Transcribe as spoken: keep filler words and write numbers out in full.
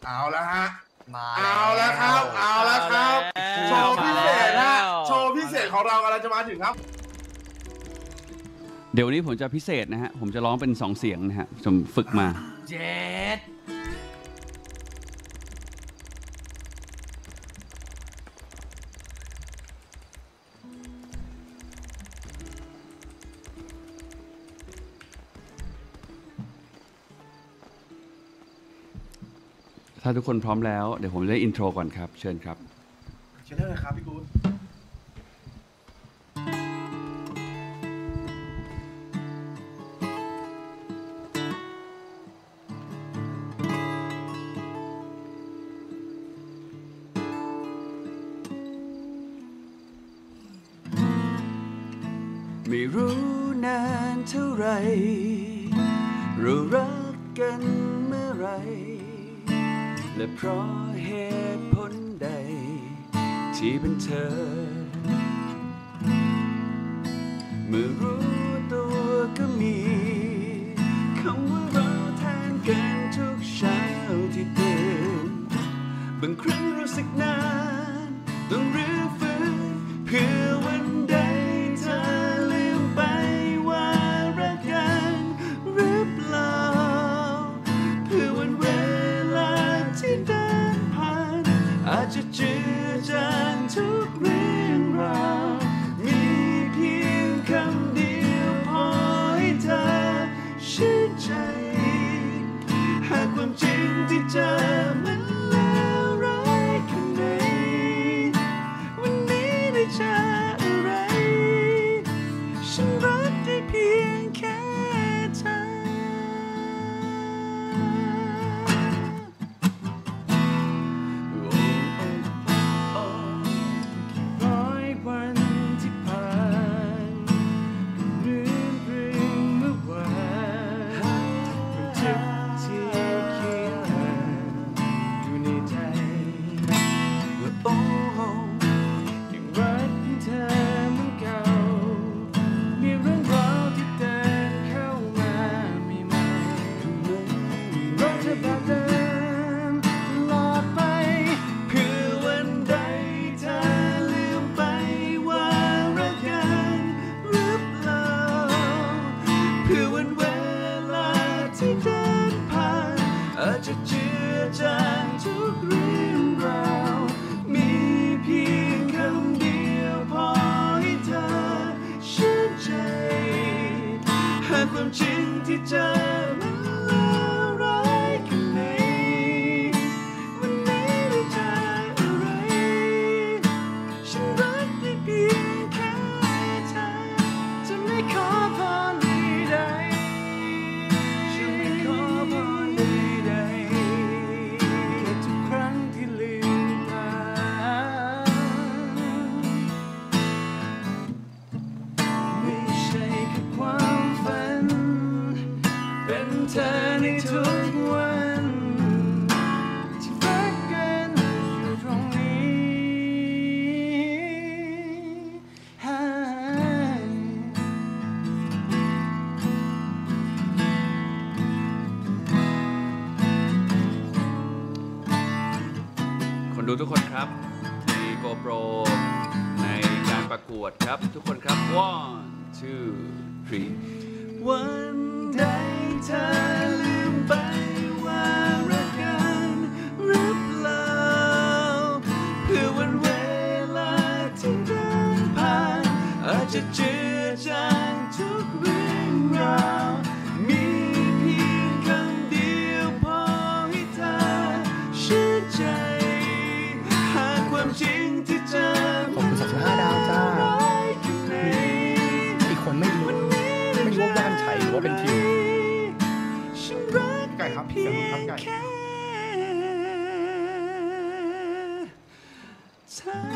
เอาละฮะมาเอาละครับเอาละครับโชว์พิเศษฮะโชว์พิเศษของเรากำลังจะมาถึงครับเดี๋ยวนี้ผมจะพิเศษนะฮะผมจะร้องเป็นสองเสียงนะฮะผมฝึกมาเจ็ดถ้าทุกคนพร้อมแล้วเดี๋ยวผมจะอินโทรก่อนครับเชิญครับเชิญได้เลยครับพี่กู๊ดไม่รู้นานเท่าไรเรารักกันเมื่อไรและเพราะเหตุผลใดที่เป็นเธอเมื่อรู้ตัวก็มีคำว่าเราแทนกันทุกเช้าที่ตื่นบางครั้งรู้สึกนานต้องรื้อฟื้นเพื่อวันใดเธอลืมไปว่ารักกันหรือเปล่าเพื่อวันเวลาที่เดินผ่านอาจจะเจือจางทุกเรื่องราวมีเพียงคำเดียวพอให้เธอชื่นใจหากความจริงที่เจอมันเลวร้ายแค่ไหนวันนี้ได้เจออะไรฉันรักได้เพียงแค่เธอร้อยวันที่ผ่านเหมือนเรื่องเมื่อวานบันทึกที่เขียนอยู่ในใจว่าโอ้ยังรักเธอเหมือนเก่ามีเรื่องราวที่เดินเข้ามาไม่ใหม่รักเธอแบบเดิมตลอดไปเพื่อวันใดเธอลืมไปว่ารักกันหรือเปล่าเพื่อวันเวลาที่เดินผ่านอาจจะเจือจางทุกเรื่องราวมีเพียงคำเดียวพอให้เธอชื่นใจหากความจริงที่เจอมันเลวร้ายแค่ไหนวันนี้ได้เจออะไรฉันรักได้เพียงแค่เธอจะไม่ขอพรใดๆจะไม่ขอพรใดๆทุกครั้งที่ลืมตาไม่ใช่แค่ความฝันเป็นเธอในทุกวันที่รักกันอยู่ตรงนี้คนดูทุกคนครับมี GoPro ในการประกวดครับทุกคนครับ one two three วันใดเธอลืมไปว่ารักกันหรือเปล่าเพื่อวันเวลาที่เดินผ่านอาจจะเจือจางทุกเรื่องราวมีเพียงคำเดียวพอให้เธอชื่นใจหากความจริงที่เจอขอบคุณสามสิบห้าดาวจ้าอีกคนไม่รู้ไม่รู้ว่าบ้านไฉหรือว่าเป็นคิวไก่ครับเสียงครับไก่